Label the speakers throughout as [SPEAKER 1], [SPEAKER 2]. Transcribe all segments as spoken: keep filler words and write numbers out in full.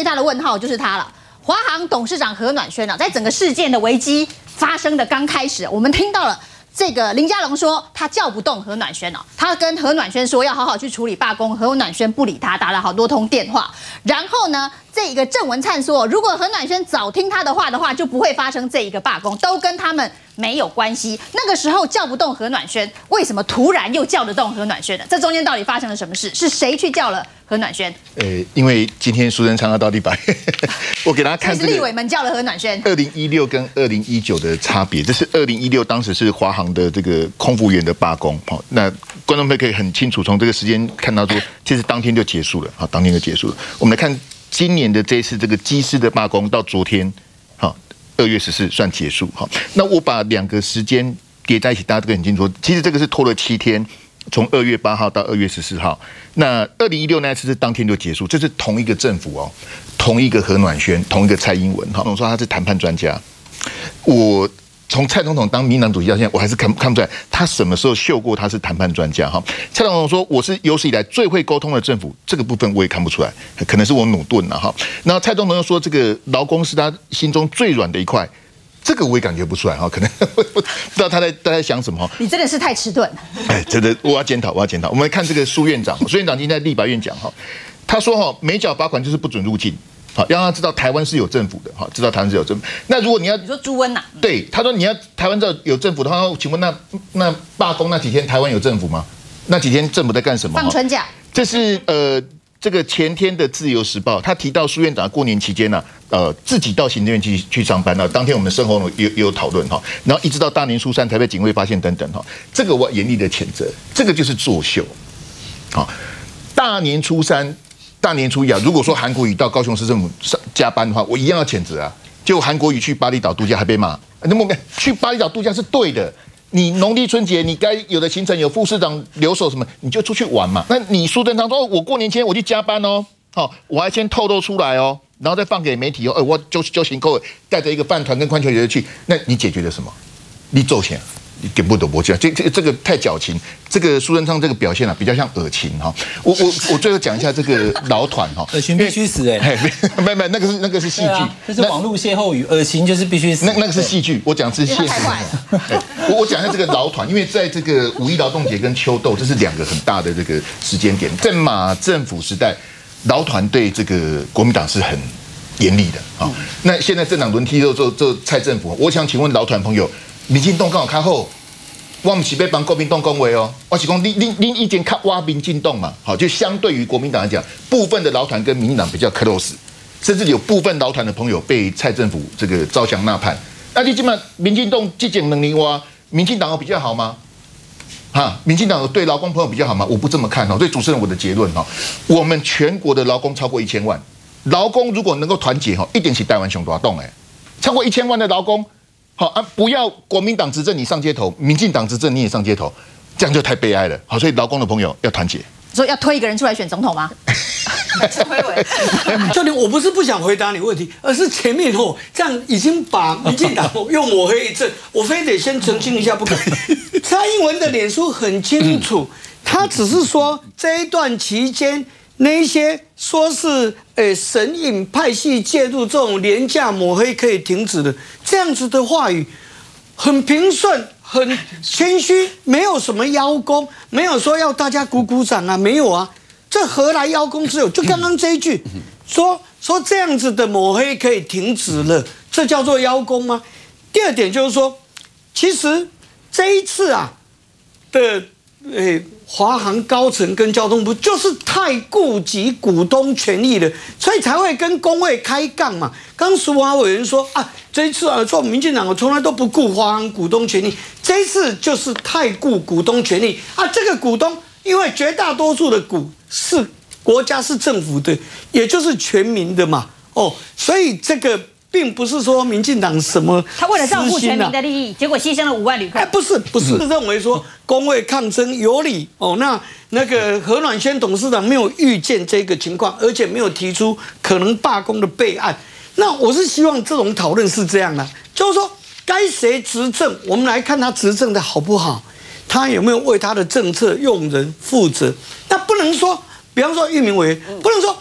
[SPEAKER 1] 最大的问号就是他了。华航董事长何暖轩啊，在整个事件的危机发生的刚开始，我们听到了。 这个林佳龙说他叫不动何暖轩哦，他跟何暖轩说要好好去处理罢工，何暖轩不理他，打了好多通电话。然后呢，这一个郑文灿说，如果何暖轩早听他的话的话，就不会发生这一个罢工，都跟他们没有关系。那个时候叫不动何暖轩，为什么突然又叫得动何暖轩呢？这中间到底发生了什么事？是谁去叫了何暖轩？
[SPEAKER 2] 呃，因为今天苏贞昌要到立法院，我给大家看这个
[SPEAKER 1] 立委们叫了何暖轩。
[SPEAKER 2] 二零一六跟二零一九的差别，这是二零一六当时是华航的这个空服员的罢工，好，那观众朋友可以很清楚从这个时间看到说，其实当天就结束了，好，当天就结束了。我们来看今年的这一次这个机师的罢工，到昨天，好，二月十四算结束，好，那我把两个时间叠在一起，大家都很清楚，其实这个是拖了七天。 从二月八号到二月十四号，那二零一六那一次是当天就结束，这是同一个政府哦，同一个何暖轩，同一个蔡英文。哈，我说他是谈判专家，我从蔡总统当民进党主席到现在，我还是看看不出来他什么时候秀过他是谈判专家。哈，蔡总统说我是有史以来最会沟通的政府，这个部分我也看不出来，可能是我努钝了哈。那蔡总统又说这个劳工是他心中最软的一块。 这个我也感觉不出来哈，可能不知道他在他在想什么。
[SPEAKER 1] 你真的是太迟钝了。
[SPEAKER 2] 哎，真的，我要检讨，我要检讨。我们来看这个苏院长，苏院长今天在立法院讲哈，他说哈，没缴罚款就是不准入境，好，要让他知道台湾是有政府的，哈，知道台湾是有政府。那如果你要
[SPEAKER 1] 你说朱温呐？
[SPEAKER 2] 对，他说你要台湾知道有政府的话，请问那那罢工那几天台湾有政府吗？那几天政府在干什么？
[SPEAKER 1] 放春假。这
[SPEAKER 2] 是呃。 这个前天的《自由时报》，他提到苏院长过年期间呢、啊，呃，自己到行政院去去上班了。当天我们生活也也有讨论哈，然后一直到大年初三才被警卫发现等等哈，这个我严厉的谴责，这个就是作秀。好，大年初三、大年初一啊，如果说韩国瑜到高雄市政府上加班的话，我一样要谴责啊。结果韩国瑜去巴厘岛度假还被骂，那么去巴厘岛度假是对的。 你农历春节，你该有的行程有副市长留守什么，你就出去玩嘛。那你苏贞昌说，我过年前我去加班哦，好，我还先透露出来哦，然后再放给媒体哦，哎，我就就行够，带着一个饭团跟宽球球去，那你解决了什么？你走钱，你给不得不讲，这这这个太矫情，这个苏贞昌这个表现啊，比较像恶情哈。我我我最后讲一下这个劳团哈，
[SPEAKER 3] 恶心必须死哎，
[SPEAKER 2] 没没那个是那个是戏剧，
[SPEAKER 3] 这是网络歇后语，恶心就是必须死。
[SPEAKER 2] 那那个是戏剧，我讲是现实。我我讲一下这个劳团，因为在这个五一劳动节跟秋斗，这是两个很大的这个时间点，在马政府时代，劳团对这个国民党是很严厉的啊。那现在政党轮替之后，做做蔡政府，我想请问劳团朋友，民进党刚好看后。 我们是要帮国民党讲话哦，我是讲你你你意见较挖民进党嘛，好，就相对于国民党来讲，部分的劳团跟民进党比较 close， 甚至有部分劳团的朋友被蔡政府这个招降纳叛。那你基本上民进党这种能力哇，民进党有比较好吗？哈，民进党有对劳工朋友比较好吗？我不这么看哦。所以主持人我的结论哈，我们全国的劳工超过一千万，劳工如果能够团结哈，一定是台湾熊大动哎，超过一千万的劳工。 好啊！不要国民党执政你上街头，民进党执政你也上街头，这样就太悲哀了。好，所以劳工的朋友要团结。
[SPEAKER 1] 说要推一个人出来选总统吗？
[SPEAKER 4] 教练，我不是不想回答你问题，而是前面哦这样已经把民进党又抹黑一阵，我非得先澄清一下不可。蔡英文的脸书很清楚，他只是说这一段期间。 那一些说是诶神隐派系介入这种廉价抹黑可以停止的这样子的话语，很平顺，很谦虚，没有什么邀功，没有说要大家鼓鼓掌啊，没有啊，这何来邀功之有？就刚刚这一句，说说这样子的抹黑可以停止了，这叫做邀功吗？第二点就是说，其实这一次啊的。 诶，华航高层跟交通部就是太顾及股东权益了，所以才会跟工会开杠嘛。刚苏华委员说啊，这一次啊，做民进党我从来都不顾华航股东权益，这一次就是太顾股东权益啊。这个股东，因为绝大多数的股是国家是政府的，也就是全民的嘛，哦，所以这个。 并不是说民进党什么、啊，
[SPEAKER 1] 他为了照顾全民的利益，结果牺牲了五万旅客。
[SPEAKER 4] 哎，不是，不是认为说工会抗争有理哦。那那个何暖轩董事长没有预见这个情况，而且没有提出可能罢工的备案。那我是希望这种讨论是这样的，就是说该谁执政，我们来看他执政的好不好，他有没有为他的政策用人负责。那不能说，比方说玉民委员，不能说。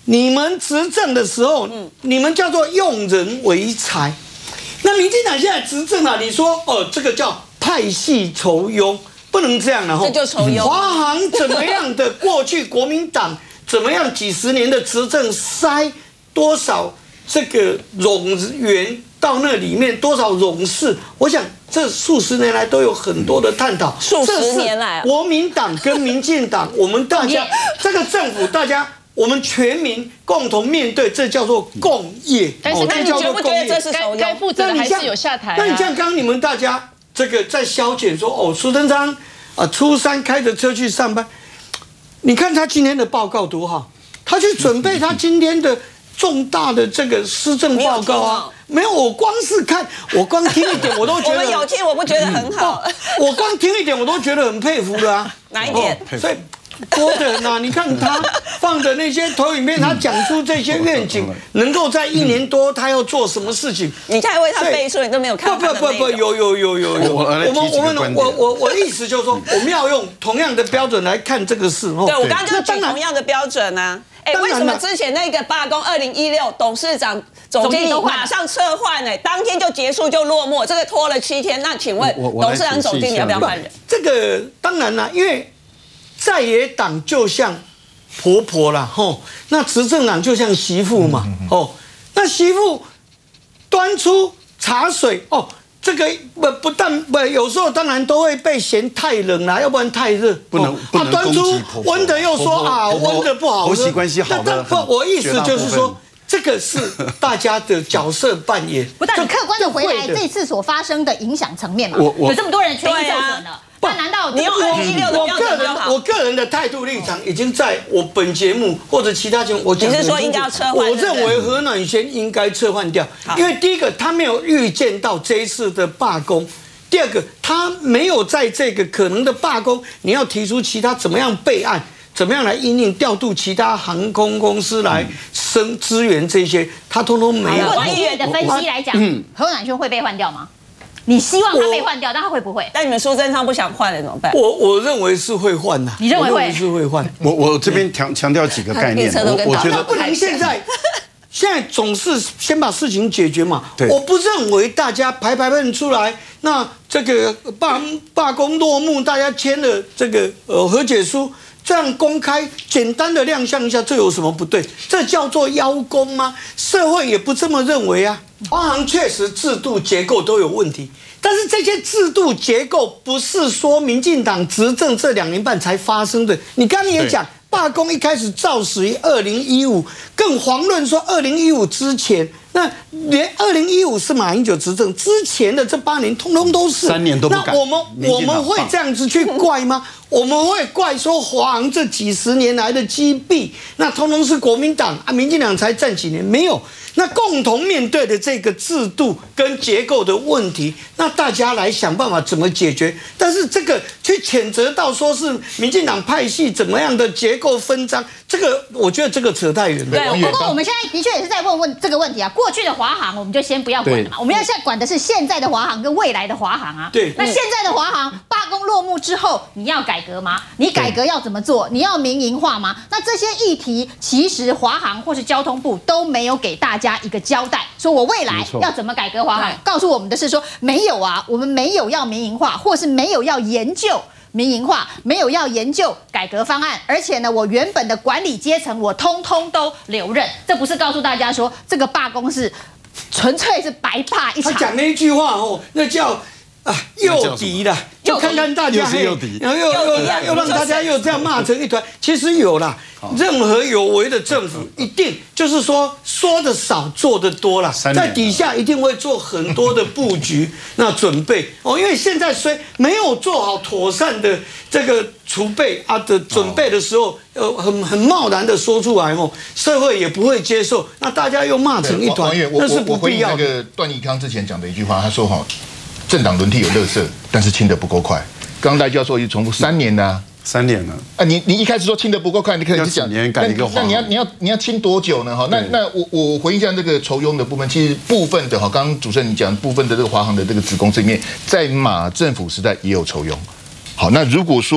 [SPEAKER 4] 你们执政的时候，你们叫做用人为才。那民进党现在执政啊，你说哦，这个叫派系酬庸，不能这样了哈。
[SPEAKER 5] 这就酬庸。
[SPEAKER 4] 华航怎么样的？过去国民党怎么样几十年的执政塞多少这个冗员到那里面，多少冗事？我想这数十年来都有很多的探讨。
[SPEAKER 5] 数十年来，
[SPEAKER 4] 国民党跟民进党，我们大家这个政府，大家。我们全民共同面对，这叫做共业。
[SPEAKER 5] 但是，那你觉不觉得这是该该负责的还是有下台？
[SPEAKER 4] 那你像刚刚你们大家这个在消遣说，哦，苏贞昌啊，初三开着车去上班，你看他今天的报告多好，他去准备他今天的重大的这个施政报告啊。没有，我光是看，我光听一点，我都觉得
[SPEAKER 5] 我们有听，我不觉得很好。
[SPEAKER 4] 我光听一点，我都觉得很佩服了啊。
[SPEAKER 5] 哪一点？
[SPEAKER 4] 所以。多的很啊！你看他放的那些投影片，他讲出这些愿景，能够在一年多，他要做什么事情？
[SPEAKER 5] 你在为他背书，你都没有看。
[SPEAKER 4] 不不不不，有有有有有。我们我们我我我的意思就是说，我们要用同样的标准来看这个事。
[SPEAKER 5] 对，我刚刚就举同样的标准啊。哎，为什么之前那个罢工，二零一六董事长、总经理马上撤换呢？当天就结束就落幕，这个拖了七天。那请问董事长、总经理要不要换人？
[SPEAKER 4] 这个当然啦，因为。在野党就像婆婆啦，吼，那执政党就像媳妇嘛，哦，那媳妇端出茶水，哦，这个不不但不，有时候当然都会被嫌太冷啦，要不然太热，
[SPEAKER 6] 不能不能攻击婆婆。
[SPEAKER 4] 温的又说啊，温的不好喝，
[SPEAKER 6] 婆媳关系好的。
[SPEAKER 4] 不，我意思就是说，这个是大家的角色扮演。
[SPEAKER 1] 不但你客观的回来这次所发生的影响层面嘛，有这么多人权益受损了。那难道
[SPEAKER 5] 你用二零一六的标准就好？
[SPEAKER 4] 我个人的态度立场已经在我本节目或者其他节目，我讲
[SPEAKER 5] 你是说应该要撤换？
[SPEAKER 4] 我认为何乃先应该撤换掉，因为第一个他没有预见到这一次的罢工，第二个他没有在这个可能的罢工，你要提出其他怎么样备案，怎么样来因应调度其他航空公司来生支援这些，他通通没有。
[SPEAKER 1] 王议员的分析来讲，何乃轩会被换掉吗？你希望他被换掉，但他会不会？
[SPEAKER 5] 但你们苏贞昌不想换了怎么办？
[SPEAKER 4] 我我认为是会换的。
[SPEAKER 1] 你认为会？
[SPEAKER 4] 是会换。
[SPEAKER 6] 我我这边强强调几个概念，我我觉得
[SPEAKER 4] 不能现在，现在总是先把事情解决嘛。我不认为大家排排站出来，那这个罢罢工落幕，大家签了这个呃和解书。这样公开简单的亮相一下，这有什么不对？这叫做邀功吗？社会也不这么认为啊。华航确实制度结构都有问题，但是这些制度结构不是说民进党执政这两年半才发生的。你刚刚也讲，罢工一开始肇始于二零一五，更遑论说二零一五之前。那连二零一五是马英九执政之前的这八年，通通都是
[SPEAKER 6] 三年都不改。
[SPEAKER 4] 那我们我们会这样子去怪吗？我们会怪说华航这几十年来的积弊，那通通是国民党啊，民进党才占几年？没有。那共同面对的这个制度跟结构的问题，那大家来想办法怎么解决。但是这个去谴责到说是民进党派系怎么样的结构分赃，这个我觉得这个扯太远了。
[SPEAKER 1] 对，不过我们现在的确也是在问问这个问题啊。过去的华航我们就先不要管了嘛，我们要现在管的是现在的华航跟未来的华航啊。
[SPEAKER 4] 对，
[SPEAKER 1] 那现在的华航罢工落幕之后，你要改革吗？你改革要怎么做？你要民营化吗？那这些议题其实华航或是交通部都没有给大家一个交代，说我未来要怎么改革华航，告诉我们的是说没有啊，我们没有要民营化，或是没有要研究民营化，没有要研究改革方案，而且呢，我原本的管理阶层我通通都留任，这不是告诉大家说这个罢工是纯粹是白罢一场。
[SPEAKER 4] 他讲那一句话哦，那叫啊诱敌的，就看看大家，然后又又又让大家又这样骂成一团。其实有啦，任何有为的政府一定就是说说的少，做的多啦，在底下一定会做很多的布局，那准备哦，因为现在虽没有做好妥善的这个储备啊的准备的时候，呃，很很贸然的说出来哦，社会也不会接受，那大家又骂成一团，那是不必要的。
[SPEAKER 2] 那个段宜康之前讲的一句话，他说哈。政党轮替有垃圾，但是清得不够快。刚刚戴教授一直重复三年呢、啊，
[SPEAKER 6] 三年了
[SPEAKER 2] 啊！你你一开始说清得不够快，你可能是讲
[SPEAKER 6] 年改一个
[SPEAKER 2] 那你要你要你要清多久呢？哈，那那我我回应一下这个酬庸的部分，其实部分的哈，刚刚主持人你讲部分的这个华航的这个子公司里面，在马政府时代也有酬庸。好，那如果说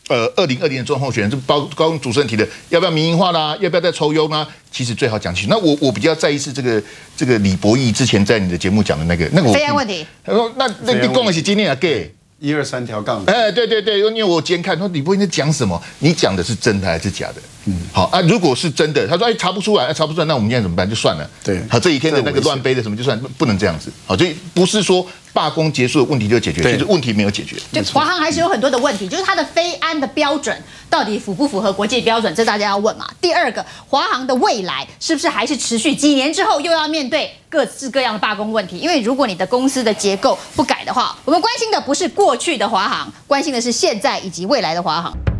[SPEAKER 2] 呃二零二零的总统候选人，就包刚刚主持人提的，要不要民营化啦，要不要再抽优呢？其实最好讲清楚。那我我比较在意是这个这个李博义之前在你的节目讲的那个那个
[SPEAKER 1] 飞安问题。
[SPEAKER 2] 他说那那你讲的是今天啊 gay。
[SPEAKER 6] 一二三条杠，
[SPEAKER 2] 哎，对对对，因为我今天看说李博义在讲什么，你讲的是真的还是假的？嗯，好啊，如果是真的，他说哎查不出来，查不出来，那我们现在怎么办？就算了。
[SPEAKER 6] 对，
[SPEAKER 2] 好，这一天的那个乱飞的什么就算，不能这样子。好，就不是说罢工结束的问题就解决，其实问题没有解决。
[SPEAKER 1] 就华航还是有很多的问题，就是它的飞安的标准到底符不符合国际标准，这大家要问嘛。第二个，华航的未来是不是还是持续几年之后又要面对各式各样的罢工问题？因为如果你的公司的结构不改的话，我们关心的不是过去的华航，关心的是现在以及未来的华航。